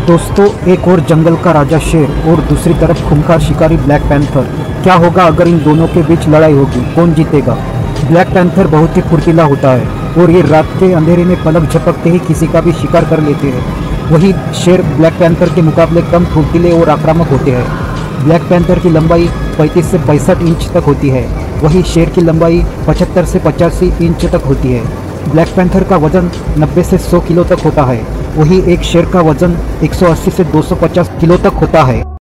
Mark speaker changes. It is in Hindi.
Speaker 1: दोस्तों, एक और जंगल का राजा शेर और दूसरी तरफ खूंखार शिकारी ब्लैक पैंथर। क्या होगा अगर इन दोनों के बीच लड़ाई होगी? कौन जीतेगा? ब्लैक पैंथर बहुत ही फुर्तीला होता है और ये रात के अंधेरे में पलक झपकते ही किसी का भी शिकार कर लेते हैं। वहीं शेर ब्लैक पैंथर के मुकाबले कम फुर्तीले और आक्रामक होते हैं। ब्लैक पैंथर की लंबाई 35 से 65 इंच तक होती है, वहीं शेर की लंबाई 75 से 85 इंच तक होती है। ब्लैक पैंथर का वजन 90 से 100 किलो तक होता है, वहीं एक शेर का वजन 180 से 250 किलो तक होता है।